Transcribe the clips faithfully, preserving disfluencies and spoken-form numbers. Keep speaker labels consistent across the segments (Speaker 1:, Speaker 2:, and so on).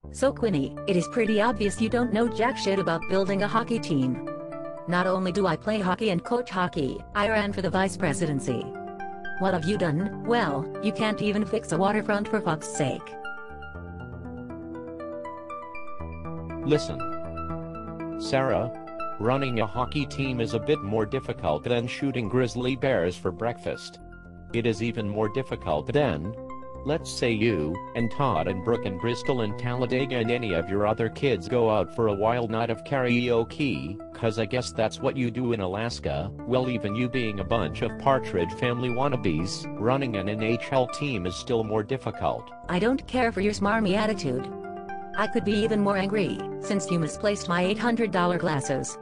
Speaker 1: So Quinny, it is pretty obvious you don't know jack shit about building a hockey team. Not only do I play hockey and coach hockey, I ran for the vice presidency. What have you done? Well, you can't even fix a waterfront for fuck's sake.
Speaker 2: Listen, Sarah, running a hockey team is a bit more difficult than shooting grizzly bears for breakfast. It is even more difficult than, let's say you, and Todd and Brooke and Bristol and Talladega and any of your other kids go out for a wild night of karaoke, cause I guess that's what you do in Alaska. Well, even you being a bunch of Partridge Family wannabes, running an N H L team is still more difficult.
Speaker 1: I don't care for your smarmy attitude. I could be even more angry, since you misplaced my eight hundred dollar glasses.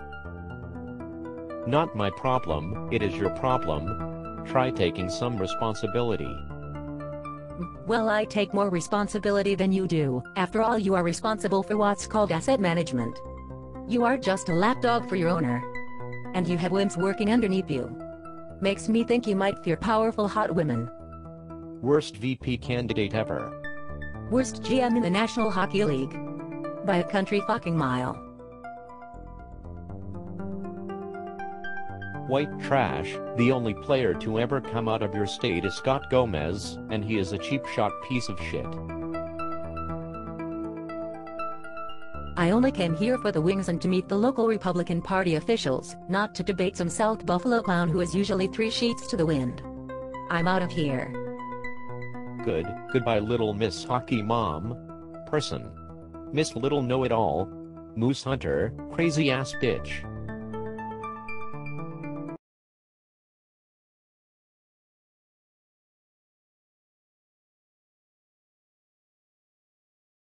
Speaker 2: Not my problem, it is your problem. Try taking some responsibility.
Speaker 1: Well, I take more responsibility than you do. After all, you are responsible for what's called asset management. You are just a lapdog for your owner. And you have wimps working underneath you. Makes me think you might fear powerful hot women.
Speaker 2: Worst V P candidate ever.
Speaker 1: Worst G M in the National Hockey League. By a country fucking mile.
Speaker 2: White trash, the only player to ever come out of your state is Scott Gomez, and he is a cheap shot piece of shit.
Speaker 1: I only came here for the wings and to meet the local Republican Party officials, not to debate some South Buffalo clown who is usually three sheets to the wind. I'm out of here.
Speaker 2: Good, goodbye little Miss Hockey Mom. Person. Miss Little Know-It-All. Moose Hunter, crazy ass bitch.